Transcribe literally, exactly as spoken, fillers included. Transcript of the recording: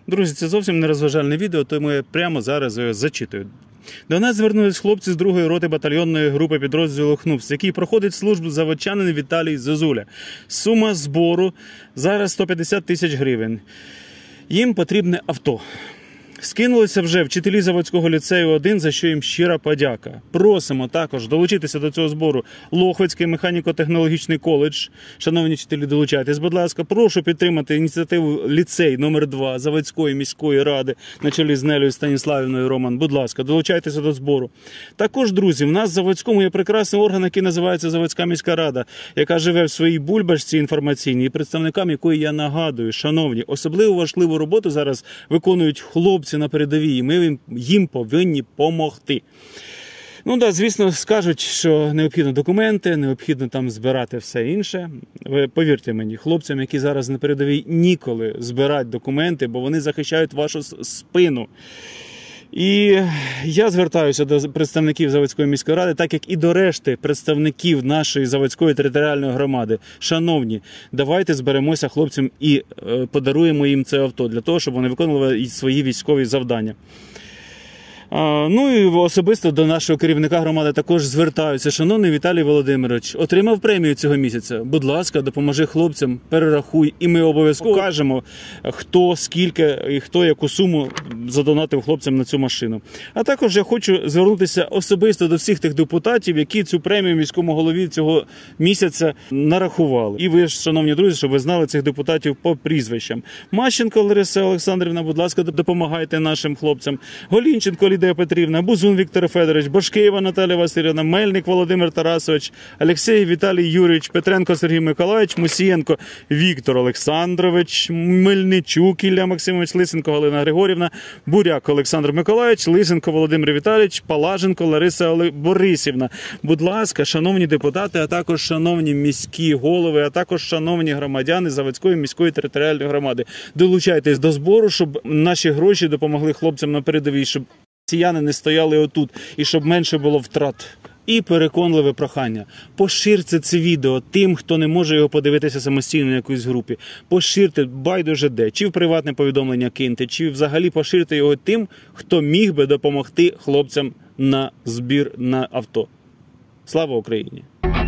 Друзі, це зовсім не розважальне відео, тому я прямо зараз його зачитую. До нас звернулись хлопці з другої роти батальйонної групи підрозділу «ХНУФС», який проходить службу заводчанин Віталій Зозуля. Сума збору зараз сто п'ятдесят тисяч гривень. Їм потрібне авто. Скинулися вже вчителі Заводського ліцею один, за що їм щира подяка. Просимо також долучитися до цього збору Лохвицький механіко-технологічний коледж. Шановні вчителі, долучайтесь, будь ласка. Прошу підтримати ініціативу ліцей номер два Заводської міської ради на чолі з Нелею Станіславівною Роман. Будь ласка, долучайтеся до збору. Також, друзі, в нас в Заводському є прекрасний орган, який називається Заводська міська рада, яка живе в своїй бульбашці інформаційній, і представникам якої я нагадую, шановні, особливо важливу роботу зараз виконують хлопці на передовій, і ми їм повинні допомогти. Ну так, да, звісно, скажуть, що необхідно документи, необхідно там збирати все інше. Ви повірте мені, хлопцям, які зараз на передовій, ніколи збирати документи, бо вони захищають вашу спину. І я звертаюся до представників Заводської міської ради, так як і до решти представників нашої Заводської територіальної громади. Шановні, давайте зберемося хлопцям і е, подаруємо їм це авто, для того, щоб вони виконували свої військові завдання. А, ну і особисто до нашого керівника громади також звертаюся. Шановний Віталій Володимирович, отримав премію цього місяця. Будь ласка, допоможи хлопцям, перерахуй, і ми обов'язково кажемо, хто, скільки і хто яку суму задонатив хлопцям на цю машину. А також я хочу звернутися особисто до всіх тих депутатів, які цю премію міському голові цього місяця нарахували. І ви ж, шановні друзі, щоб ви знали цих депутатів по прізвищам. Мащенко Лариса Олександрівна, будь ласка, допомагайте нашим хлопцям. Голінченко Лідія Петрівна, Бузун Віктор Федорович, Бошкеєва Наталія Васильівна, Мельник Володимир Тарасович, Алексєєв Віталій Юрійович, Петренко Сергій Миколаївич, Мусієнко Віктор Олександрович, Мельничук Ілля Максимович, Лисенко Галина Григорівна, Буряк Олександр Миколаївич, Лисенко Володимир Віталійович, Палаженко Лариса Борисівна. Будь ласка, шановні депутати, а також шановні міські голови, а також шановні громадяни Заводської міської територіальної громади, долучайтесь до збору, щоб наші гроші допомогли хлопцям на передовій, щоб росіяни не стояли отут і щоб менше було втрат. І переконливе прохання. Поширте це відео тим, хто не може його подивитися самостійно на якійсь групі. Поширте байдуже де. Чи в приватне повідомлення киньте, чи взагалі поширте його тим, хто міг би допомогти хлопцям на збір на авто. Слава Україні!